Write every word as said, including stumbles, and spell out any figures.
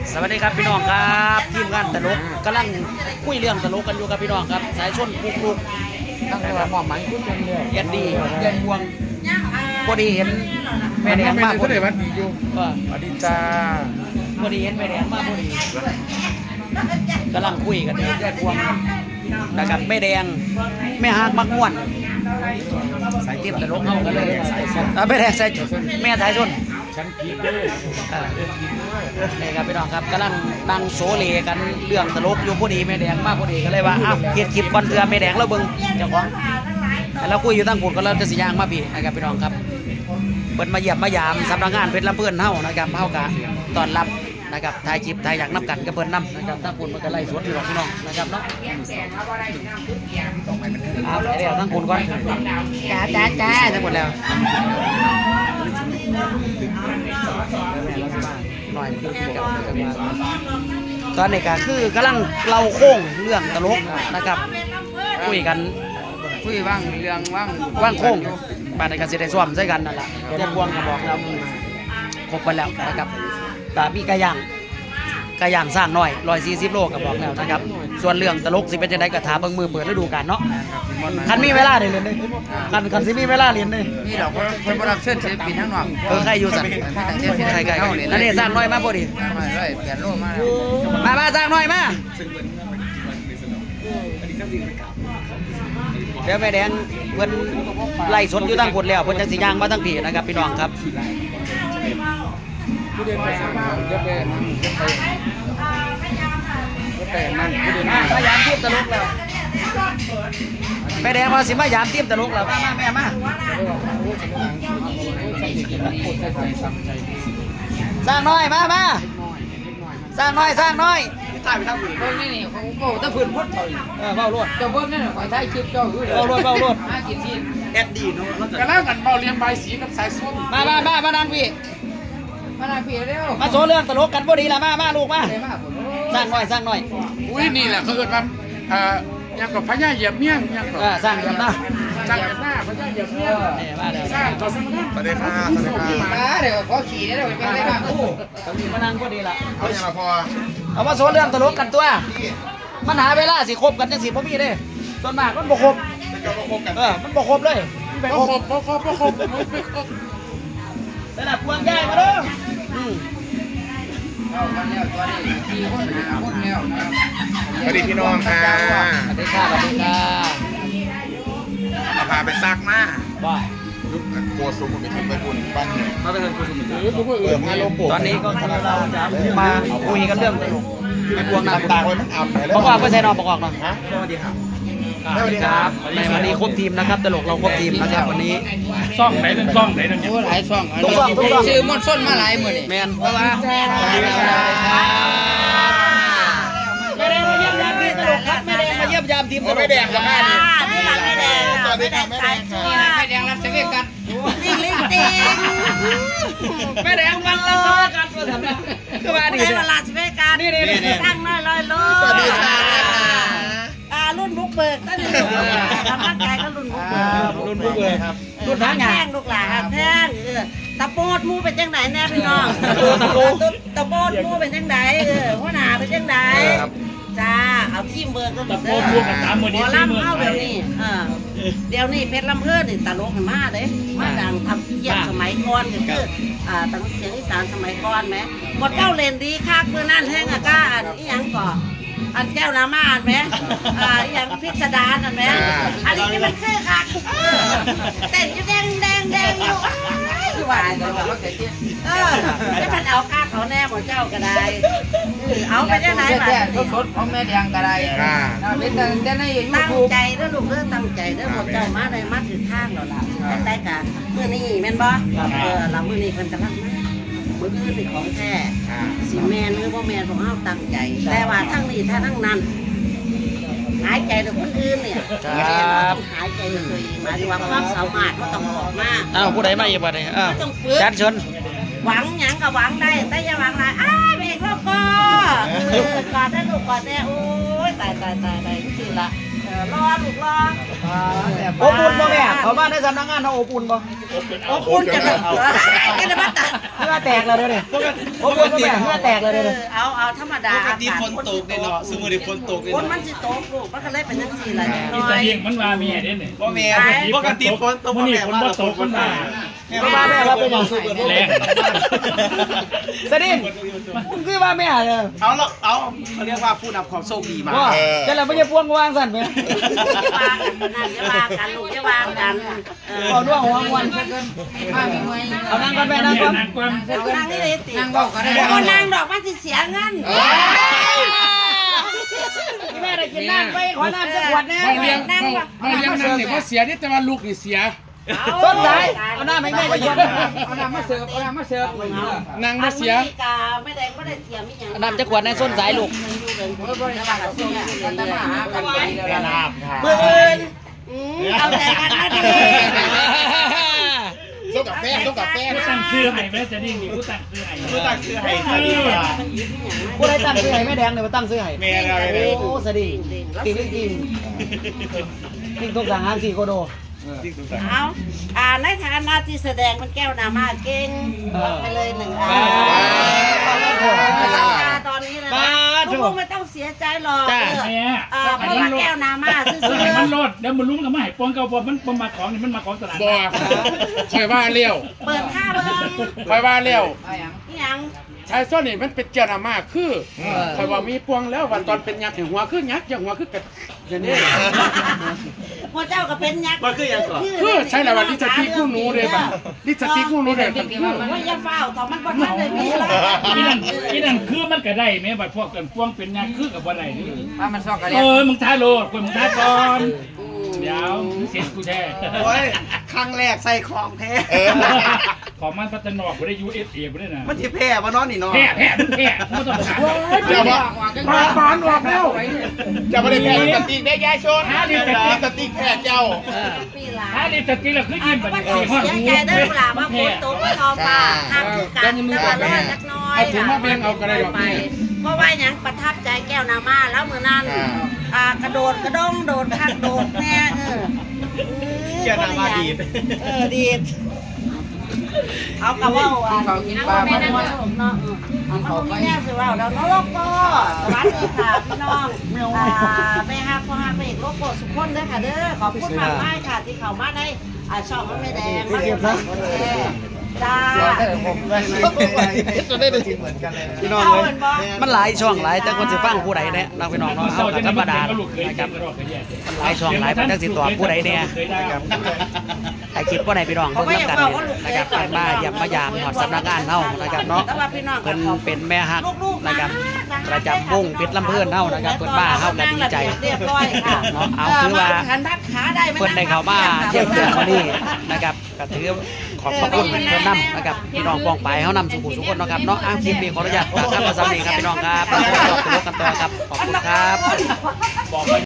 สวัสดีครับพี่น้องครับทีมงานตลกกำลังคุยเรื่องตลกกันอยู่กับพี่น้องครับสายชนปุกลุกตั้งแต่ว่าหมอหมันคุยกันเลยเอ็นดีเย็นบวงพอดีเห็นแม่แดงมาพอดีวันดีอยู่สวัสดีจ้าพอดีเห็นแม่แดงมาพอดีกำลังคุยกันอยู่เย็นบวงนะครับแม่แดงแม่ฮักมักม่วนสายเทียมตลกเข้ากันเลยแม่แดงสายแม่สายชนฉันพีเดอร์นี่ครับพี่น้องครับกำลังนั่งโซเลกันเรื่องตลกอยู่พอดีแม่แดงมากพอดีก็เลยว่าอ้าวเกียรติคลิปก่อนเถื่อแม่แดงแล้วเบิ้งเจ้าของแล้วคุยอยู่ตั้งปุ่นก็เริ่มจะสียางมาพี่นะครับพี่น้องครับเปิดมาเยี่ยมมายามสำนักงานเพชรลำเพื่อนเท่านะครับเท่ากะตอนรับนะครับถ่ายคลิปถ่ายอยากนับกันกับเปิดน้ำนะครับตั้งปุ่นมันก็ไล่สวนพี่น้องพี่น้องนะครับเนาะเอาเดี๋ยวตั้งปุ่นก่อนจ้าจ้าจ้าทั้งหมดแล้วหน่อยตอนนี้ก็คือกำลังเล่าโค้งเรื่องตลกนะครับคุยกันคุยว่างเรื่องว่างว่างโค้งบ้านในการเสด็จสวมใช่กันนั่นแหละเจ้าพวงบอกเราครบไปแล้วนะครับแต่มีกระย่างกระย่างสร้างหน่อยร้อยสี่สิบโลกับบอกแล้วนะครับส่วนเรื่องตลกสิเป็นจะได้กระถาเบิ้งมือเปิดฤดูกาลเนาะคันมีเวลาเรียนเลยคันคันสิมีเวลาเรียนเลยนี่เราคนประดับเชิญศิลปินทั้งนอกเออใครอยู่สันใครใครอันนี้สร้างน้อยมากพอดีเปลี่ยนโลมามามาสร้างน้อยมาเดี๋ยวแม่แดงเพิ่นไล่สดอยู่ตั้งกดแล้วเพิ่นจะสียางมาตั้งผีนะครับพี่น้องครับผู้เดินไปเยอะไปเยอะไปเยอะไปนั่นผู้เดินมายามเทียบตลกแล้วแม่แดงมาสิมายามเทียบตลกแล้วมามาแม่มาสร้างน้อยมามาสร้างน้อยสร้างน้อยถ่ายไปทางอื่นเบิ้งนี่นี่ของโก้ถ้าพื้นพุทธเขาเออเบาลวดเจ้าเบิ้งนี่ขอถ่ายคลิปเจ้าอยู่เบาลวดเบาลวดมากินที่แอดดีเนาะกระล่างกันเบาเรียงใบสีกับสายส้มมามามามานั่งพี่มานั่งพี่เร็วมาโซเรื่องตลกกันพอดีละมามาลูกมาสร้างหน่อยสร้างหน่อยอุ้ยนี่แหละเขาเกิดมาเอ่อยังกับพญาเหยียบเมี่ยงยังกับสร้างกันนะสร้างกันหน้าพญาเหยียบเมี่ยงสร้างต่อสร้างสวัสดีครับสวัสดีครับมาเดี๋ยวขอขี่ได้เดี๋ยวไปได้บ้างอู้ตรงนี้มานั่งพอดีละเอาอย่างละพอเอามาโซเรื่องตลกกันตัวมันหาเวลาสิครบกันจังสิพ่อพี่เด้ส่วนมากมันบ่ครบเออมันบ่ครบเลยบ่ครบบ่ครบบ่ครบไม่ครบแต่ละพวงใหญ่มาเด้อเอากันแล้วตัวนี้ขี่คนหาคนแล้วนะครับสวัสดีพี่น้องค่ะสวัสดีค่ะสวัสดีค่ะเอาพาไปซักมาบ้ายุคโกสุมมันเป็นไปบุญบ้านเนี่ยมาเป็นโกสุมเปิดมาลงปกตอนนี้ก็เราจะมาคุยกันเรื่องตลกไอ้พวงน้ำตาไว้มันอ่ำเลยบอกว่าไม่ใช่นอนบอกออกนะฮะสวัสดีครับสวัสดีครับในวันนี้ครบทีมนะครับตลกเราครบทีมนะครับวันนี้ซ่องไหนเป็นซ่องไหนนั่นเนี่ยหลายซ่องชื่อมอนส้นมาหลายมือนี่แมนเพราะว่าไม่ได้มาเยี่ยมยามทีมตลกครับไม่ได้มาเยี่ยมยามทีมตลกไม่แดงกับแม่นี่ไม่แดงตอนนี้ทำไม่แดงไม่แดงรับเสวกันลิงลิงติงไม่แดงวันละกันตัวทำไมคือว่าดีเวลาเสวกันนี่นี่สร้างน้อยลอยโลสวัสดีค่ะรุ่นบุกเบิกตั้งแต่ทำร่างกายก็รุ่นบุกเบิกรุ่นบุกเบิกครับรุ่นทั้งแท่งลูกหลานแท่งเออตะโปดมูเป็นจังไหนแน่พี่น้องตะโปดมูเป็นจังไหนเออหัวหน้าเป็นจังไหนจ้าเอาทีมเบิกก็ตะโปดมูกันตามมือนี้หมอลำเข้าเดี๋ยวนี้เออเดี๋ยวนี้เพชรลำเพื่อนนี่ตลกมาเลยมาดังทำเยี่ยมสมัยก่อนก็คืออ่าตั้งเสียงอีสานสมัยก่อนไหมหมดเจ้าเลนดีคักเมื่อนั่นแห้งอ่ะก้าอันนี้ยังก่ออันแก้วน้ำมาอันไหมอ่าอย่างพิสดารอันไหมอันนี้นี่มันคือค่ะเต้นอยู่แดงแดงแดงอยู่หวานเออไม่ทันเอาค่าเขาแน่หมดเจ้าก็ได้เอาไปได้ไหนมาสดของแม่แดงก็ได้เป็นแต่ในตั้งใจเรื่องลูกเรื่องตั้งใจเรื่องหมดเจ้ามาเลยมาถึงทางแล้วล่ะได้กันเมื่อนี้แม่นบ่เออเราเมื่อนี้คนกำลังมือคือเป็นของแท้สีแมนหรือว่าแมนของเขาตั้งใจแต่ว่าทั้งนี้ถ้าทั้งนั้นหายใจกับคนอื่นเนี่ยหายใจกับตัวเองหมายถึงว่าความสามารถก็ต้องออกมาอ้าวผู้ใดมาอีกบ้างเนี่ยอ้าวจัดชนหวังหยังก็หวังได้แต่อย่าหวังอะไรอ้าวเบรกรอบก็กอดได้ลูกกอดได้โอ้ยตายตายตายตายจริงละรอลูกรออบอุ่นบ่แม่เขามาในสำนักงานเขาอบอุ่นบ่อบอุ่นกันเลยกันเลยบ้าตาเพื่อแตกเลยเดี๋ยวนี้อบอุ่นบ่แม่เพื่อแตกเลยเดี๋ยวนี้เอาเอาธรรมดาปกติฝนตกเนี่ยเนาะสมมุติฝนตกเนี่ยฝนมันสิตกลูกมันก็เลยเป็นจังซี่ล่ะนี่ตะเลียงมันว่ามีเด้เนี่ยบ่แม่ปกติฝนตกมื้อนี้ฝนบ่ตกมันมาเขามาแม่เราเป็นอย่างสุดแรงสดินมึงคือว่าแม่เลยเอาละเอาเขาเรียกว่าผู้นำความโชคดีมาว่าจะแล้วไม่ใช่พวงวางสั่นไหมวางกันนั่นอย่าวางกันลูกอย่าวางกันเออเอาด้วยหัววันเอานั่งกันแม่นั่งก่อนนั่งก่อนเอานั่งนี่เลยตินั่งบอกก็ได้เอานั่งดอกมันสิเสียเงินแม่ได้กินน้ำไปขอน้ำจังหวัดแน่ไม่เลี้ยงไม่เลี้ยงนั่งนี่เพราะเสียนี่แต่ว่าลูกนี่เสียต้นสายเอาน้ำให้แม่ก็กินเอาน้ำมาเสิร์ฟเอาน้ำมาเสิร์ฟนั่งมาเสียกาไม่ได้ไม่ได้เทียมไม่ยังเอาน้ำจังหวัดในส้นสายลูกกันมาหากันไปเดี๋ยวนะเบื่ออื่นเอาใจกันนะดีส้มกาแฟส้มกาแฟกูตั้งชื่อให้แม่จะดิ้งดิกูตั้งชื่อให้ผู้ตั้งชื่อให้สวัสดีค่ะกูได้ตั้งซื้อให้แม่แดงเลยมาตั้งซื้อให้แม่เราเลยโอ้สดีจริงจริงจริงทุกสั่งหางสี่โคโดจริงสงสัยเอาอ่าในฐานะที่แสดงมันแก้วนามาเก่งไปเลยหนึ่งอ่าตอนนี้นะลูกไม่ต้องเสียใจหรอกแม่อ่าเพราะว่าแก้วนามาซื้อมันโลดเดี๋ยวมันรู้มันก็ไม่ให้ปองเก่าพอมันมันมาของนี่มันมาของตลาดบ่คอยว่าเลี้ยวเปิดค่าเบิ้งคอยว่าเลี้ยวนี่ยังชายซ้อนนี่มันเป็นเจ้าหน้ามาคือคอยว่ามีพวงแล้ววันตอนเป็นยักษ์หัวคือยักษ์อย่างหัวคือกันอย่างนี้พระเจ้าก็เป็นยักษ์มันคือยังก่อนคือใช่แล้วว่าลิสติกกู้หนูเลยป่ะลิสติกกู้หนูเลยกันคือว่าอย่าเฝ้าต่อมันบ่ทันได้มีแล้วอีนั่นอีนั่นคือมันก็ได้แม่บัดพวกกันพวงเป็นงานคือกับบ่ได้นี่ว่ามันซอกกันเอแล้วอมึงท้าโลดมึงท้าก่อนเดี๋ยวเสียกูแท้โอ้ยครั้งแรกใส่ของแท้ของมันพัฒนอกบ่ได้ ยู เอส เอ บ่ได้น่ะมันสิแพ้บ่นอนนี่เนาะแพ้แพ้มึงแพ้มึงต้องถามเจ้าว่าปลาปานออกแล้วจะไม่ได้แพ้สติ๊กได้ยายชนหาดิแต่สติ๊กแพ้เจ้าปีหลาหาดิแต่ตีแล้วคือยิ้มบัดมันนี้ต้องฮอดเสียหูใจเด้อเวลาว่าฝนตกก็ทอฟ้าห้ามคือกันแต่ว่าร้อนจักน้อยเพราะว่าหยังประทับใจแก้วนามาแล้วมื้อนั้นอ่ากระโดดกระดงโดดคักโดดแน่เออแก้วนามาดีดเออดีดเอากระว่าอ่ะกินปลาไม่ได้เนาะเอาเขาไม่แน่สิว่าเราเนาะโลโก้สวัสดีค่ะพี่น้องอ่าแม่ฮักพ่อฮักแม่โลโก้สุขคนเด้อค่ะเด้อขอบคุณมากมายค่ะที่เข้ามาในอ่าช่องมันไม่แดงมาเก็บนะจ้าจะได้จริงเหมือนกันเลยพี่น้องเลยมันหลายช่องหลายแต่คนสิฟังผู้ใดเนี่ยเราพี่น้องเนาะเอาธรรมดานะครับหลายช่องหลายเป็นจังสิตัวผู้ใดเนี่ยนะครับถ่ายคลิปผู้ใดพี่น้องเพิ่งรับกันนะครับกันมาเยี่ยมมายามหอดสำนักงานเฮานะครับเนาะเพิ่นเป็นแม่ฮักนะครับประจำวงปิดลำเพื่อนเฮานะครับเพิ่นมาเฮาก็ดีใจเรียบร้อยค่ะเนาะเอาถือว่าเพิ่นได้เข้ามาเยี่ยมเยือนมานี่นะครับก็ถือขอบพระคุณเพิ่นนำนะครับพี่น้องปองไปเฮานำสุขุสุขคนนะครับเนาะอ้างคลิปนี้ขออนุญาตฝากคำประสานนี้ครับพี่น้องครับขอบคุณกันต่อครับขอบคุณครับ